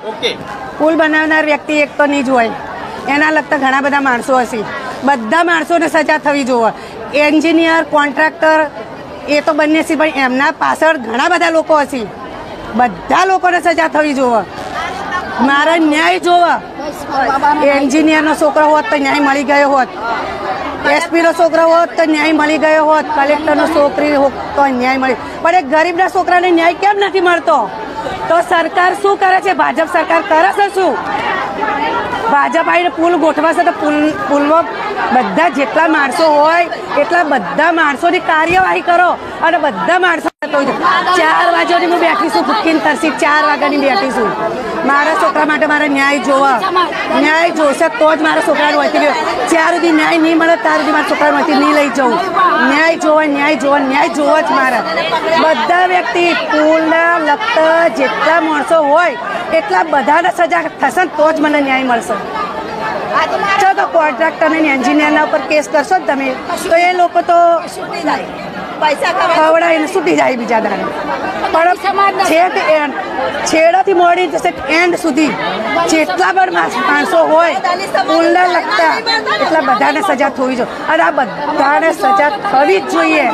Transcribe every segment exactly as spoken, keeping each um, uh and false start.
Okay, પુલ બનાવનાર વ્યક્તિ એક તો નહીં જ હોય, એના લગતા ઘણા બધા માણસો હશે. બધા માણસોને સજા થવી જોઈએ. એન્જિનિયર, કોન્ટ્રાક્ટર એ તો બંને છે, પણ એમના પાછળ ઘણા બધા લોકો હશે. બધા લોકોને સજા થવી જોઈએ. મારા ન્યાય જોવા. એન્જિનિયરનો છોકરો હોત તો ન્યાય મળી ગયો હોત, એસપીનો છોકરો હોત તો ન્યાય મળી ગયો હોત, કલેક્ટરનો છોકરી હોત તો ન્યાય મળી. પણ એક ગરીબના છોકરાને ન્યાય કેમ નથી મળતો? તો સરકાર શું કરે છે? ભાજપ સરકાર કરે છે શું? ભાજપ આવીને પુલ ગોઠવાશે તો પુલ પુલમાં બધા જેટલા માણસો હોય એટલા બધા માણસોની કાર્યવાહી કરો અને બધા માણસો. ચાર વાગ્યાની હું બેઠી છું, ભૂખીને તરસી ચાર વાગ્યાની બેઠી છું. મારા છોકરા માટે મારે ન્યાય જોવા. ન્યાય જોશે તો જ મારા છોકરાને વળતી. જ્યાં સુધી ન્યાય નહીં મળે ત્યાં સુધી મારા છોકરાને વળતી નહીં લઈ જવું. ન્યાય જોવા, ન્યાય જોવા, ન્યાય જોવા જ મારા. બધા વ્યક્તિ પુલના લગતા જેટલા માણસો હોય એટલા બધાને સજા થશે તો જ મને ન્યાય મળશે. જો તો કોન્ટ્રાક્ટર અને એન્જિનિયરના ઉપર કેસ કરશો જ તમે તો એ લોકો તો ખવડાવીને છૂટી જાય બીજા દાડે. પણ છેક એન્ડ છેડાથી મોડી જશે એન્ડ સુધી જેટલા પણ માણસો હોય પુલને લગતા એટલા બધાને સજા થવી જોઈએ. અને આ બધાને સજા થવી જ જોઈએ.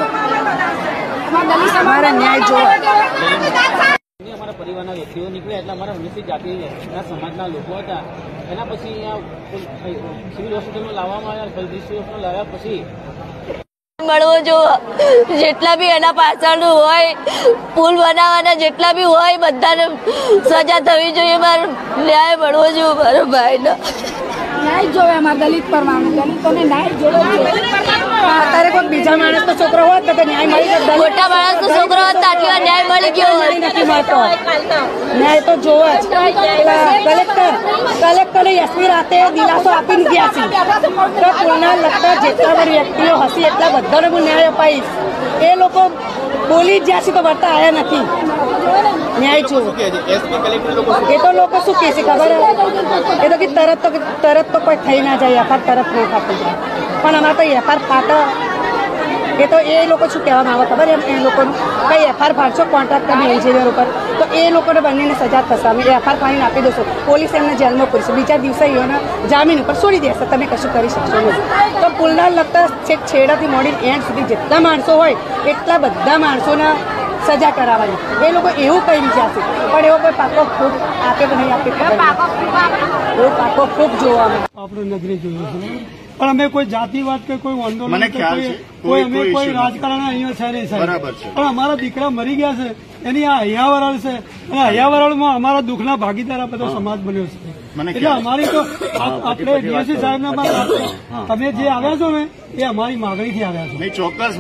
મારે ન્યાય જોવા. અમારા પરિવારના વ્યક્તિઓ નીકળ્યા એટલે અમારા વંશી જાતિના સમાજના લોકો હતા. એના પછી અહીંયા સિવિલ હોસ્પિટલમાં લાવવામાં આવ્યા. સિવિલ હોસ્પિટલ લાવ્યા પછી મળવો જો જેટલા બી એના પાછળનું હોય, પુલ બનાવવાના જેટલા બી હોય બધાને સજા થવી જોઈએ. મારો ન્યાય મળવો જોઈએ મારો ભાઈને. ન્યાય જોવે અમારા દલિત પરમાણુ દલિતોને ન્યાય જોવો જોઈએ. અત્યારે કોઈ બીજા માણસનો છોકરો હોત તો ન્યાય મળી જાય. મોટા માણસનો છોકરો હોત તો આટલી વાર ન્યાય મળી ગયો નથી મળતો. ન્યાય તો જોવા જ. કલેક્ટર કલેક્ટરે એસપી રાતે દિલાસો આપીને ગયા છે તો પુલના લગતા જેટલા પણ વ્યક્તિઓ હશે એટલા બધાને હું ન્યાય અપાઈશ. એ લોકો બોલી જ્યાં છે તો વર્તા આવ્યા નથી. ન્યાય જોવો. એ તો લોકો શું કહે છે ખબર? એ તો કે તરત તો તરત તો કોઈ થઈ ના જાય, એફઆર તરત ના ફાટી જાય. પણ અમારે તો એફઆર ફાટે એ તો એ લોકો શું કહેવામાં આવે ખબર? એમ એ લોકોનું કંઈ એફઆર ફાટશો કોન્ટ્રાક્ટરની એન્જિનિયર ઉપર તો એ લોકોને બંનેને સજા થશે. અમે એફઆર ફાડીને આપી દઈશું. પોલીસ એમને જેલમાં પૂરશે. બીજા દિવસે એઓના જામીન ઉપર છોડી દેશે. તમે કશું કરી શકશો નહીં. તો પુલના લગતા છેક છેડાથી મોડી એન્ડ સુધી જેટલા માણસો હોય એટલા બધા માણસોના સજા કરાવવાની. એ લોકો એવું કહી વિચારશે પણ એવો કોઈ પાકો ખૂબ આપે કે નહીં આપે ખબર નહીં. એવો પાકો ખૂબ જોવામાં આપણે નજરે જોયું છે. પણ અમે કોઈ જાતિવાદ કે કોઈ આંદોલન કોઈ અમે કોઈ રાજકારણ અહીંયા છે નહીં સાહેબ. પણ અમારા દીકરા મરી ગયા છે એની આ હૈયાવરણ છે અને હૈયાવરણમાં અમારા દુઃખના ભાગીદાર આ બધો સમાજ બન્યો છે. એટલે અમારી તો આપણે ડીએસસી સાહેબ તમે જે આવ્યા છો ને એ અમારી માગણીથી આવ્યા છો. ચોક્કસ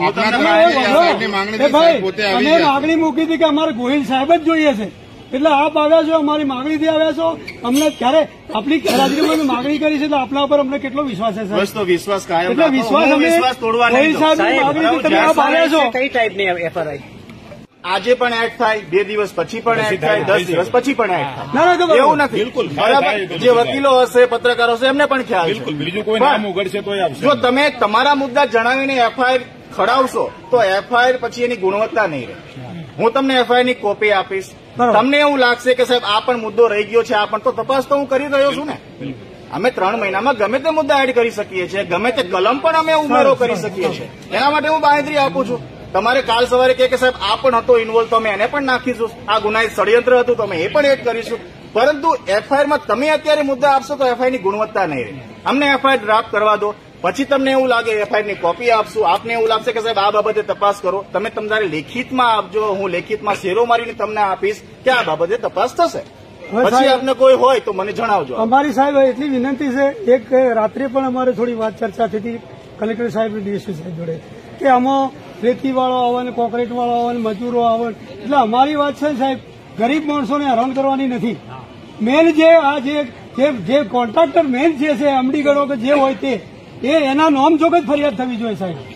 અમે માગણી મૂકી હતી કે અમારે ગોહિલ સાહેબ જ જોઈએ છે એટલે આપ આવ્યા છો, અમારી માગણીથી આવ્યા છો. અમને ક્યારે આપણી હાજરીમાં માગણી કરી છે એટલે આપણા ઉપર અમને કેટલો વિશ્વાસ છે સાહેબ? તો વિશ્વાસ કાયમ એટલે વિશ્વાસ અમે ગોહિલ સાહેબની માગણીથી તમે આપ આવ્યા છો. કઈ ટાઈપની એફઆરઆઈ આજે પણ એડ થાય, બે દિવસ પછી પણ એડ થાય, દસ દિવસ પછી પણ એડ થાય. એવું નથી. બરાબર. જે વકીલો હશે, પત્રકારો હશે એમને પણ ખ્યાલ છે. બીજું કોઈ નામ ઉઘડશે તો જો તમે તમારા મુદ્દા જણાવીને એફઆઈઆર ખડાવશો તો એફઆઈઆર પછી એની ગુણવત્તા નહીં રહે. હું તમને એફઆઈઆર ની કોપી આપીશ. તમને એવું લાગશે કે સાહેબ આ પણ મુદ્દો રહી ગયો છે, આ પણ તો તપાસ તો હું કરી રહ્યો છું ને. અમે ત્રણ મહિનામાં ગમે તે મુદ્દા એડ કરી શકીએ છીએ, ગમે તે કલમ પણ અમે ઉમેરો કરી શકીએ છીએ. એના માટે હું બાંહેધરી આપું છું. તમારે કાલ સવારે કહે કે સાહેબ આ પણ હતો ઇન્વોલ્વ તો અમે એને પણ નાખીશું. આ ગુનાહિત ષડયંત્ર હતું તો અમે એ પણ એડ કરીશું. પરંતુ એફઆઈઆરમાં તમે અત્યારે મુદ્દા આપશો તો એફઆઈઆર ની ગુણવત્તા નહીં રહે. અમને એફઆઈઆર ડ્રાફ્ટ કરવા દો, પછી તમને એવું લાગે એફઆઈઆર ની કોપી આપશું. આપને એવું લાગશે કે સાહેબ આ બાબતે તપાસ કરો, તમે તમારે લેખિતમાં આપજો. હું લેખિતમાં શેરો મારીને તમને આપીશ કે આ બાબતે તપાસ થશે. પછી આપને કોઈ હોય તો મને જણાવજો. અમારી સાહેબ એટલી વિનંતી છે, એક રાત્રે પણ અમારે થોડી વાત ચર્ચા થઈ હતી કલેક્ટર સાહેબ ડીએસપી સાહેબ જોડે કે આમાં રેતી વાળો આવે ને કોન્ક્રીટ વાળો આવે ને મજૂરો આવે. એટલે અમારી વાત છે સાહેબ ગરીબ માણસોને હેરાન કરવાની નથી. મેન જે આ જે કોન્ટ્રાક્ટર મેન જે છે અમડી ગણો કે જે હોય તે એ એના નોમ જોગ જ ફરિયાદ થવી જોઈએ સાહેબ.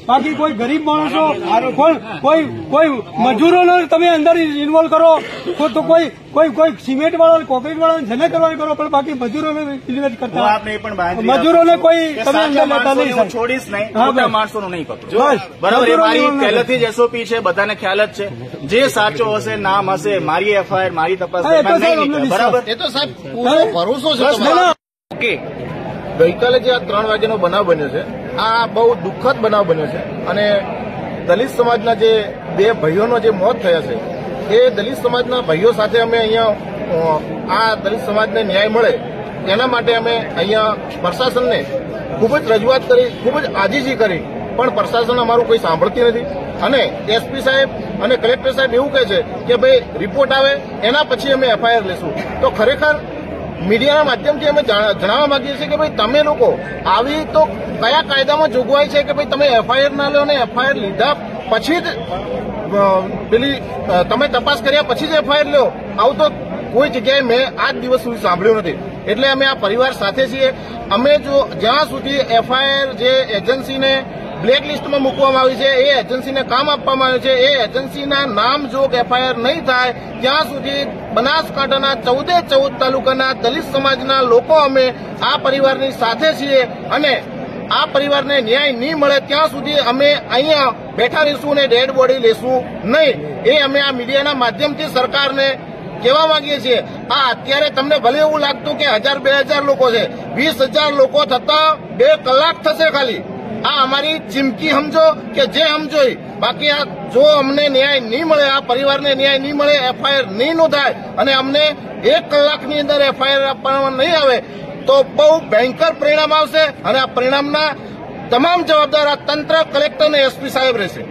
બાકી કોઈ ગરીબ માણસો કોઈ કોઈ કોઈ મજૂરોને તમે અંદર ઇન્વોલ્વ કરો તો કોઈ કોઈ કોઈ સિમેન્ટ વાળા કોન્ક્રીટ વાળા જેને કરવાનું કરો, પણ બાકી મજૂરોને ઇન્વેસ્ટ કરતા મજૂરોને કોઈ તમે અંદર લેતા નહીં. છોડીશ નહીં, મોટા માણસોનું નહીં કરતો. બરાબર, એ મારી પહેલેથી જ એસઓપી છે, બધાને ખ્યાલ જ છે. જે સાચો હશે, નામ હશે, મારી એફઆઈઆર મારી તપાસ બરાબર. એ તો સાહેબ ભરોસો છે. ગઈકાલે જે આ ત્રણ વાગ્યાનો બનાવ બન્યો છે, આ બહુ દુઃખદ બનાવ બન્યો છે અને દલિત સમાજના જે બે ભાઈઓનો જે મોત થયા છે એ દલિત સમાજના ભાઈઓ સાથે અમે અહીંયા આ દલિત સમાજને ન્યાય મળે એના માટે અમે અહીંયા પ્રશાસનને ખૂબ જ રજૂઆત કરી, ખૂબ જ આજીજી કરી, પણ પ્રશાસન અમારું કોઈ સાંભળતી નથી. અને એસપી સાહેબ અને કલેક્ટર સાહેબ એવું કહે છે કે ભાઈ રિપોર્ટ આવે એના પછી અમે એફઆઈઆર લેશું. તો ખરેખર મીડિયાના માધ્યમથી અમે જણાવવા માંગીએ છીએ કે ભાઈ તમે લોકો આવી તો કયા કાયદામાં જોગવાઈ છે કે ભાઈ તમે એફઆઈઆર ના લો અને એફઆઈઆર લીધા પછી જ પેલી તમે તપાસ કર્યા પછી જ એફઆઈઆર લો? આવું તો કોઈ જગ્યાએ મેં આજ દિવસ સુધી સાંભળ્યું નથી. એટલે અમે આ પરિવાર સાથે છીએ. અમે જો જ્યાં સુધી એફઆઈઆર જે એજન્સીને બ્લેક લિસ્ટમાં મૂકવામાં આવી છે, એ એજન્સીને કામ આપવામાં આવ્યું છે, એ એજન્સીના નામ જો એફઆઈઆર નહીં થાય ત્યાં સુધી બનાસકાંઠાના ચૌદે ચૌદ તાલુકાના દલિત સમાજના લોકો અમે આ પરિવારની સાથે છીએ અને આ પરિવારને ન્યાય નહીં મળે ત્યાં સુધી અમે અહીંયા બેઠા રહીશું અને ડેડ બોડી લેશું નહીં. એ અમે આ મીડિયાના માધ્યમથી સરકારને કહેવા માંગીએ છીએ. આ અત્યારે તમને ભલે એવું લાગતું કે હજાર બે હજાર લોકો છે, વીસ હજાર લોકો થતા બે કલાક થશે ખાલી. આ અમારી ચીમકી સમજો કે જે સમજો, બાકી આ જો અમને ન્યાય નહીં મળે, આ પરિવારને ન્યાય નહીં મળે, એફઆઈઆર નહીં નોંધાય અને અમને એક કલાકની અંદર એફઆઈઆર આપવામાં નહીં આવે તો બહુ ભયંકર પરિણામ આવશે અને આ પરિણામના તમામ જવાબદાર આ તંત્ર, કલેક્ટર અને એસપી સાહેબ રહેશે.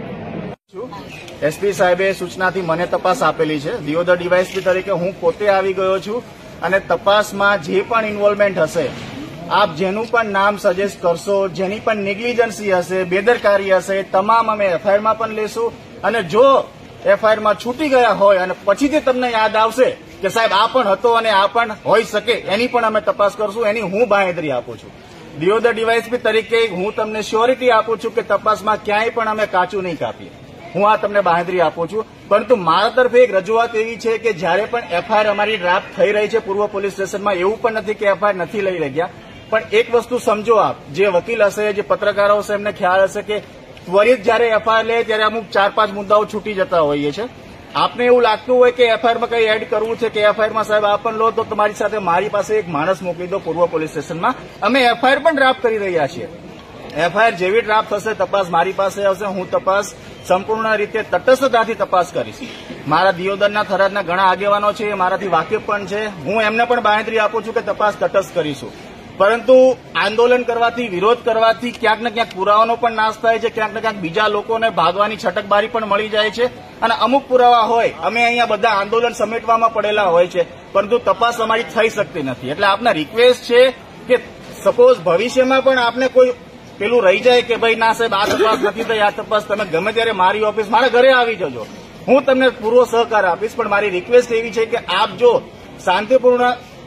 એસપી સાહેબે સૂચનાથી મને તપાસ આપેલી છે. દિયોદર ડીવાયએસપી તરીકે હું પોતે આવી ગયો છું અને તપાસમાં જે પણ ઇન્વોલ્વમેન્ટ હશે, આપ જેનું પણ નામ સજેસ્ટ કરશો, જેની પણ નેગ્લિજન્સી હશે, બેદરકારી હશે, તમામ અમે એફઆઈઆરમાં પણ લેશું. અને જો એફઆઈઆરમાં છૂટી ગયા હોય અને પછીથી તમને યાદ આવશે કે સાહેબ આ પણ હતો અને આ પણ હોઈ શકે, એની પણ અમે તપાસ કરશું. એની હું બાંહેધરી આપું છું. દિયોદર ડીવાયએસપી તરીકે હું તમને શ્યોરિટી આપું છું કે તપાસમાં ક્યાંય પણ અમે કાચું નહીં કાપીએ. હું આ તમને બાંહેધરી આપું છું. પરંતુ મારા તરફે એક રજૂઆત એવી છે કે જયારે પણ એફઆઈઆર અમારી ડ્રાફ્ટ થઈ રહી છે પૂર્વ પોલીસ સ્ટેશનમાં, એવું પણ નથી કે એફઆઈઆર નથી લઈ રહ્યા, પણ એક વસ્તુ સમજો આપ, જે વકીલ હશે, જે પત્રકારો હશે, એમને ખ્યાલ હશે કે ત્વરિત જયારે એફઆઈઆર લે ત્યારે અમુક ચાર પાંચ મુદ્દાઓ છૂટી જતા હોઈએ છે. આપને એવું લાગતું હોય કે એફઆઈઆરમાં કંઈ એડ કરવું છે કે એફઆઈઆરમાં સાહેબ આ પણ લો, તો તમારી સાથે મારી પાસે એક માણસ મોકલી દો પૂર્વ પોલીસ સ્ટેશનમાં. અમે એફઆઈઆર પણ ડ્રાફ્ટ કરી રહ્યા છીએ. એફઆઈઆર જેવી ડ્રાફ્ટ થશે તપાસ મારી પાસે આવશે. હું તપાસ સંપૂર્ણ રીતે તટસ્થતાથી તપાસ કરીશ. મારા દિયોદરના થરાદના ઘણા આગેવાનો છે, મારાથી વાકેફ પણ છે. હું એમને પણ બાંહેધરી આપું છું કે તપાસ તટસ્થ કરીશું. પરંતુ આંદોલન કરવાથી, વિરોધ કરવાથી ક્યાંક ને ક્યાંક પુરાવાનો પણ નાશ થાય છે, ક્યાંક ને ક્યાંક બીજા લોકોને ભાગવાની છટકબારી પણ મળી જાય છે. અને અમુક પુરાવા હોય, અમે અહીંયા બધા આંદોલન સમેટવામાં પડેલા હોય છે, પરંતુ તપાસ અમારી થઈ શકતી નથી. એટલે આપને રિક્વેસ્ટ છે કે સપોઝ ભવિષ્યમાં પણ આપને કોઈ પેલું રહી જાય કે ભાઈ ના સાહેબ આ તપાસ નથી થઈ, આ તપાસ, તમે ગમે ત્યારે મારી ઓફિસ, મારા ઘરે આવી જજો, હું તમને પૂરો સહકાર આપીશ. પણ મારી રિક્વેસ્ટ એવી છે કે આપ જો શાંતિપૂર્ણ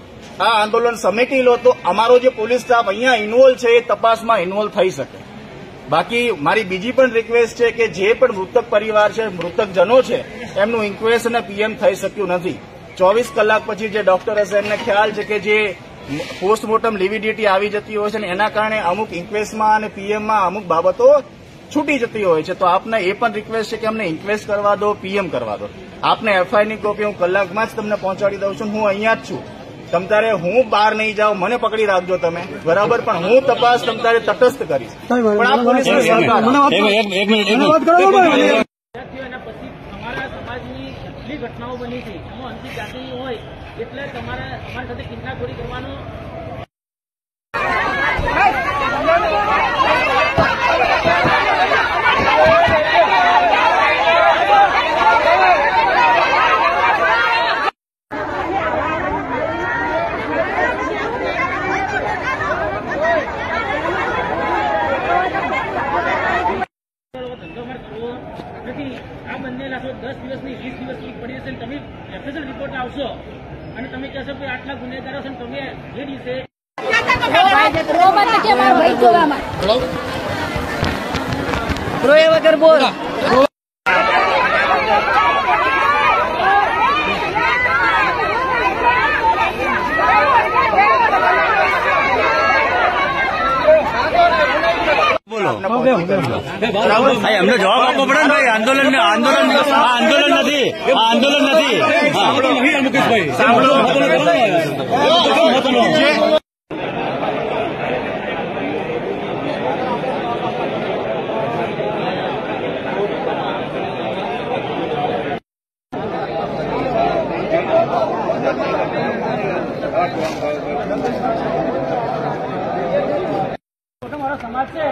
આ આંદોલન સમેટી લો તો અમારો જે પોલીસ સ્ટાફ અહીંયા ઇન્વોલ્વ છે એ તપાસમાં ઇન્વોલ્વ થઈ શકે. બાકી મારી બીજી પણ રિક્વેસ્ટ છે કે જે પણ મૃતક પરિવાર છે, મૃતક જનો છે, એમનું ઇન્ક્વેસ્ટ અને પીએમ થઈ શક્યું નથી. ચોવીસ કલાક પછી જે ડોક્ટર હશે એમને ખ્યાલ છે કે જે પોસ્ટમોર્ટમ લિવિડિટી આવી જતી હોય છે ને એના કારણે અમુક ઇન્ક્વેસ્ટમાં અને પીએમમાં અમુક બાબતો છૂટી જતી હોય છે. તો આપને એ પણ રિક્વેસ્ટ છે કે અમને ઇન્ક્વેસ્ટ કરવા દો, પીએમ કરવા દો. આપને એફઆઈઆરની કોપી હું કલાકમાં જ તમને પહોંચાડી દઉં છું. હું અહીંયા જ છું. તમ તારે હું બહાર નહીં જાઉં, મને પકડી રાખજો તમે, બરાબર, પણ હું તપાસ તમ તારે તટસ્થ કરીશ. પણ આ પોલીસને સહકાર વિદ્યાર્થીઓ એના પછી તમારા સમાજની કેટલી ઘટનાઓ બની છે, એમાં અંતિમ જાતિ હોય એટલે તમારે અમારી સાથે કિડનેપોરી કરવાનો દસ દિવસની વીસ દિવસની પડી જશે. તમે એફએસએલ રિપોર્ટ આવશો અને તમે કહેશો કે આટલા ગુનેગારો છે, તમે એ દિવસે રોયા વગર બોલ. એમને જવાબ આપવો પડે ને ભાઈ. આંદોલન આંદોલન આ આંદોલન નથી, આ આંદોલન નથી. મારો સમાજ છે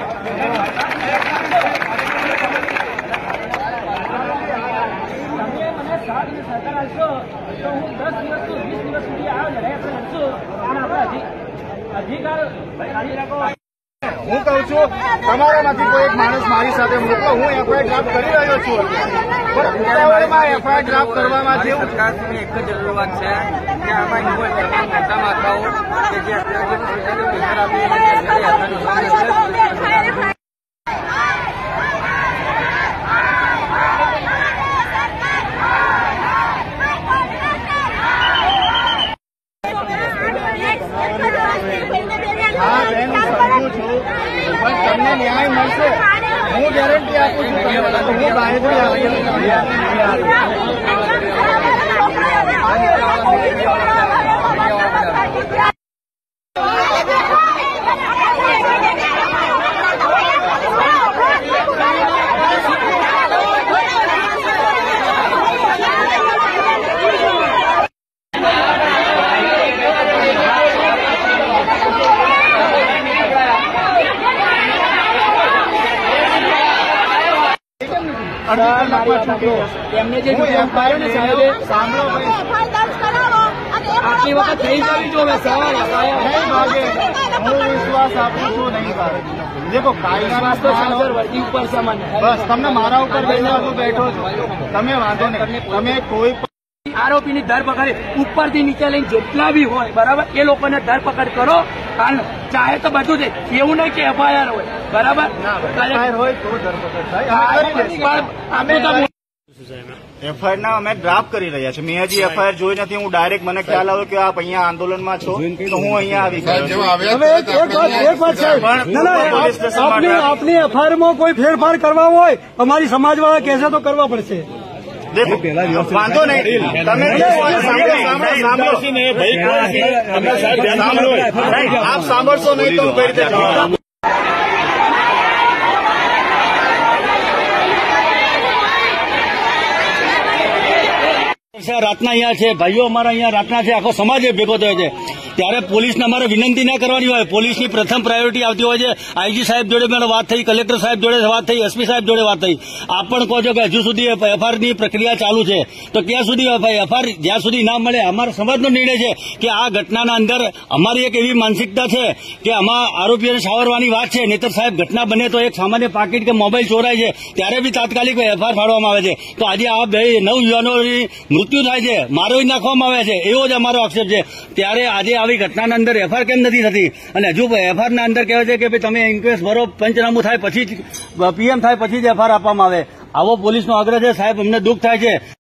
સાત દિવસ સરકાર આવશો તો હું દસ દિવસ તો વીસ દિવસ સુધી આ લડાઈ આપણે લડશું અને આપણે અધિકાર ખાલી રાખો. હું કહું છું તમારામાંથી કોઈ એક માણસ મારી સાથે મોકલો. હું એફઆઈઆર ડ્રાફ્ટ કરી રહ્યો છું. પણ ઉતાવળમાં એફઆઈઆર ડ્રાફ્ટ કરવામાં જેવું સરકારની એક જ જરૂરિયાત છે કે આમાં યુવા મોટા માતાઓ કે જે અત્યારે હા બેન હું સમજુ છું પણ તમને ન્યાય મળશે હું ગેરંટી આપું છું. તમને હું બાહેધરી આપું એમને જે સાંભળો આટલી વખત થઈ જવી જોવે સવાલ નહીં ભાગે. હું વિશ્વાસ આપું છું નહીં ભાગે. દેખો કાયદાના સર વર્દી ઉપર સામાન્ય બસ તમને મારા ઉપર બેસવા હું બેઠો છું. તમે વાંધો નહીં. તમે કોઈ આરોપીની ધરપકડ ઉપરથી નીચે લઈને જેટલા બી હોય બરાબર એ લોકોને ધરપકડ કરો. કારણ ચાહે તો બધું છે એવું નહીં કે એફઆઈઆર હોય બરાબર હોય તો ધરપકડ થાય. એફઆઈઆર ના અમે ડ્રાફ્ટ કરી રહ્યા છીએ. મેં હજી એફઆઈઆર જોઈ નથી. હું ડાયરેક્ટ મને ખ્યાલ આવ્યો કે આપ અહીંયા આંદોલનમાં છો તો હું અહીંયા આવી ગયો. આપની એફઆઈઆરમાં કોઈ ફેરફાર કરવા હોય અમારી સમાજવાળા કહેશે તો કરવા પડશે. વાંધો નહીં. તમે આપ સાંભળશો નહીં તો હું કઈ રીતે જવાબ આપું. રાતના અહીંયા છે ભાઈઓ અમારા અહીંયા રાતના છે. આખો સમાજ ભેગો થયો છે. ત્યારે પોલીસને અમારે વિનંતી ના કરવાની હોય. પોલીસની પ્રથમ પ્રાયોરિટી આવતી હોય છે. આઈજી સાહેબ જોડે મેં વાત થઈ, કલેક્ટર સાહેબ જોડે વાત થઈ, એસપી સાહેબ જોડે વાત થઈ. આપ પણ કહો છો કે હજુ સુધી એફઆઈઆરની પ્રક્રિયા ચાલુ છે. તો ક્યાં સુધી એફઆઈઆર જ્યાં સુધી ના મળે. અમારા સમાજનો નિર્ણય છે કે આ ઘટનાના અંદર અમારી એક એવી માનસિકતા છે કે આમાં આરોપીઓને સાવરવાની વાત છે. નહીતર સાહેબ ઘટના બને તો એક સામાન્ય પાકીટ કે મોબાઈલ ચોરાય છે ત્યારે બી તાત્કાલિક એફઆઈઆર ફાડવામાં આવે છે. તો આજે આ બે નવ યુવાનોની મૃત્યુ થાય છે, મારોઈ નાખવામાં આવે છે, એવો જ અમારો આક્ષેપ છે. ત્યારે આજે આવી ઘટનાના અંદર એફઆઈઆર કેમ નથી થતી? અને હજુ એફઆઈઆરના અંદર કહેવાય છે કે ભાઈ તમે ઇન્ક્વેસ્ટ ભરો, પંચનામું થાય પછી જ પીએમ થાય પછી જ એફઆઈઆર આપવામાં આવે. આવો પોલીસનો આગ્રહ છે. સાહેબ અમને દુઃખ થાય છે.